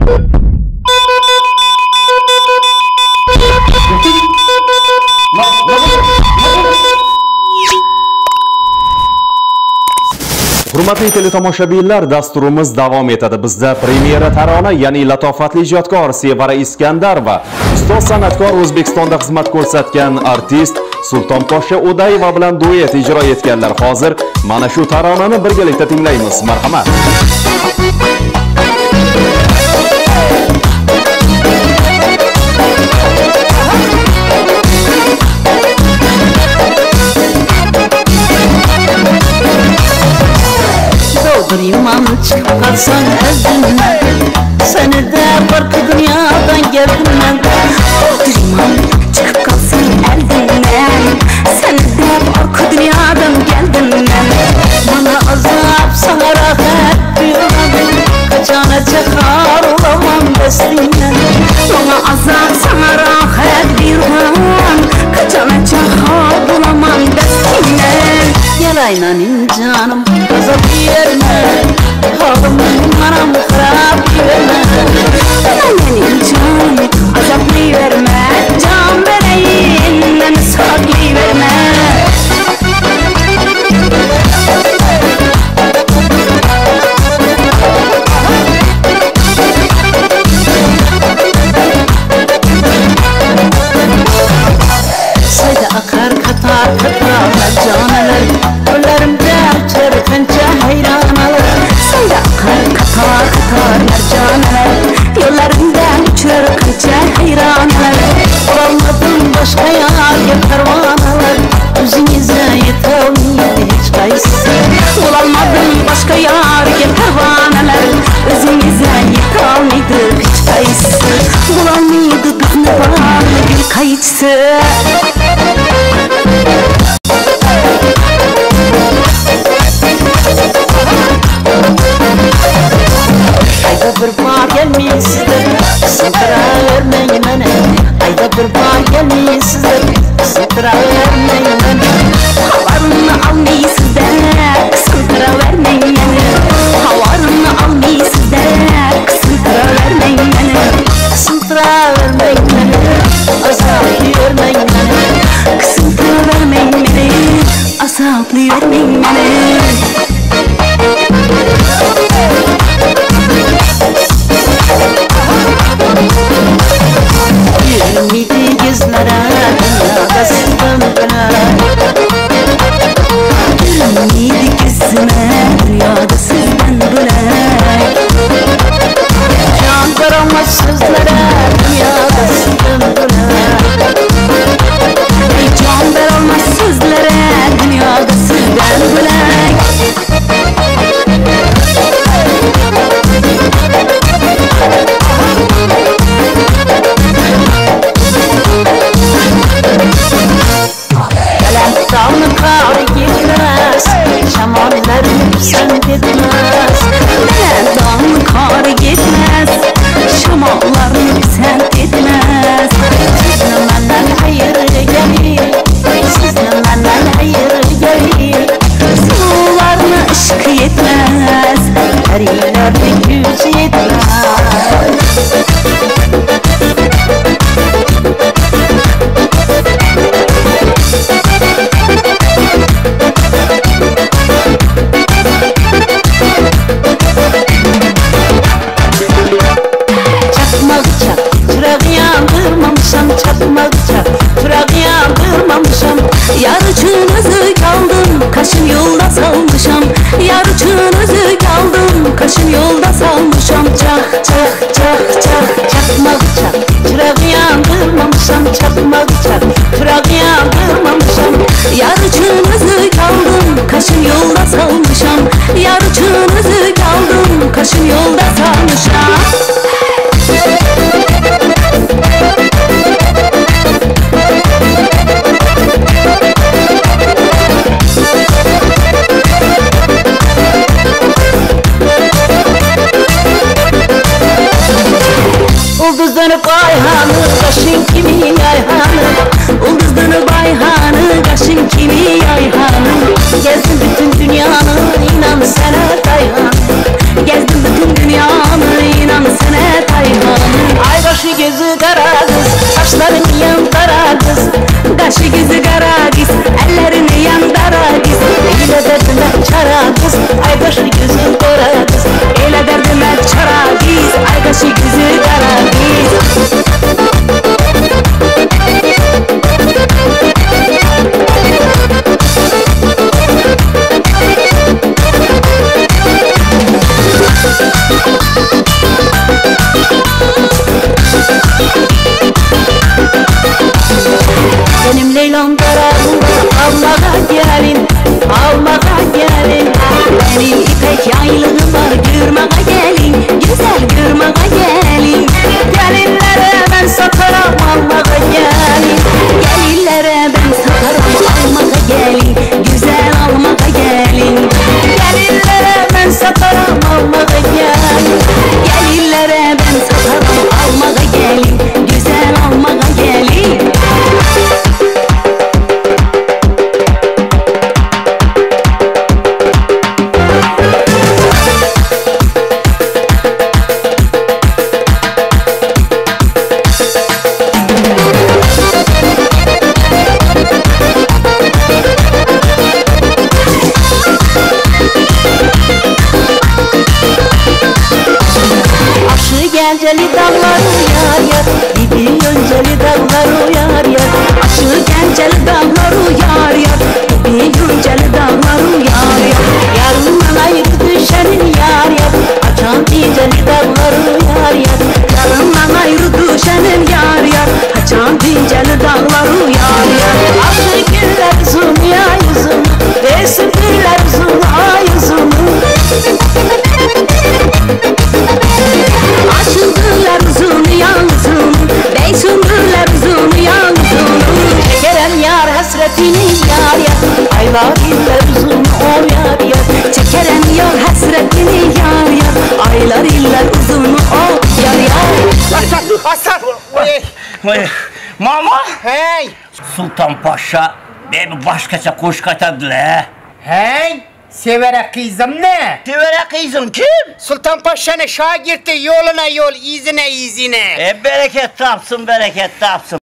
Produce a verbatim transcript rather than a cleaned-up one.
Hurmatli teletomoshabinlar, dasturimiz davom etadi. Bizda premyera tarona, ya'ni latofatli ijodkor Sevara Iskandar va ustoz san'atkor O'zbekistonda xizmat ko'rsatgan artist Sultonposhsha O'dayeva bilan duet ijro etganlar. Hozir mana shu taronani birgalikda tinglaymiz. Marhamat. İman çıkıp kalsan ezdimden, seni de farklı dünyadan geldim ben. İman çıkıp kalsan eldimden, seni de farklı dünyadan geldim ben. Bana azap sana rahat duyuyorum, kaçana çakar olamam destinden. Bana azap sana rahat duyuyorum, kaçana çakar olamam destinden. Yalayla canım azap yerine, halımın anam harap verme. Yalayla canım azap verme, can vereyim beni saklı verme. Sayda akar katar katar mercaneler, göllerimde çırpınca hayran alır. Sayda akar katar katar mercaneler, yollarımdan çırpınca hayran alır. Olamadım başka yar pervaneler, yüzünüze yetemeydi hiç kayısı. Olamadım başka yar pervaneler, yüzünüze yetemeydi hiç kayısı. Olamaydı bir ne var bir kayısı. Ayda bir bağ gelmişsizdir, kısıntıra vermeyin beni. Ayda bir bağ gelmişsizdir, kısıntıra vermeyin beni. Havarını almışsizdir, kısıntıra vermeyin beni. Havarını almışsizdir, kısıntıra vermeyin beni. Kısıntıra vermeyin beni, azaplı vermeyin beni. Kısıntıra vermeyin beni, azaplı vermeyin beni. Yürümedi gözlere, dünyada sizden bırak. Yürümedi gözüme, dünyada sizden bırak. Can veramaz sözlere, dünyada sizden bırak. Can veramaz sözlere, dünyada sizden bırak. Dağını kar gitmez, şamanlarım sen gitmez. Benim dağını kar gitmez, şamanlarım sen gitmez. Sizle benden hayır gelir, sizle benden hayır gelir. Sularına ışık yetmez, her yerlerde güç yetmez. Yarıçınızı kaldım, kaşın yolda salmışam. Yarıçınızı kaldım, kaşın yolda salmışam. Çak çak çak çak, çakmak çak, çırağı yandırmamışam. Çakmak çak, çırağı yandırmamışam. Yarıçınızı kaldım, kaşın yolda salmışam. Yarıçınızı kaldım, kaşın yolda salmışam. Ulduzlanıp ayhanı, kaşın kimi yayhanı. Ulduzlanıp ayhanı, kaşın kimi yayhanı. Gezdim bütün dünyanı, inan sana Tayhan. Gezdim bütün dünyanı, inan sana Tayhan. aylığı var görmağa gelin, güzel görmağa gelin. Gelinlere ben satarım almağa gelin, gelinlere ben satarım almağa gelin, güzel almağa gelin. Gelinlere ben satarım almağa gelin, gelinlere ben satarım almağa gelin, güzel almağa gelin. Genceli dağlar uyar yar, gibi yünceli dağlar uyar yar. Aşığı genceli dağlar uyar yar, gibi yünceli dağlar uyar yar. Yarından ayrı düşenin yar yar, açan dinceli dağlar uyar yar. Yarından ayrı düşenin yar yar, açan dinceli dağlar uyar yar. Aşığı güller uzun ya yüzüm, versin güller uzun ay yüzüm. Açıldılar uzun yansın, bey sümbürler uzun yansın. Çekerem yar hasretini yar yar, aylar iller uzun o yar yar. Çekerem yar hasretini yar yar, aylar iller uzun o yar yar. Hasan, Hasan! Oy, mama! Hey! Sultan Paşa beni başkaça kuş katadı he. Hey! Severek kızım ne? Tivere kızım kim? Sultan Paşa'nın şagirti yoluna yol, izine izine. E bereket tapsın, bereket tapsın.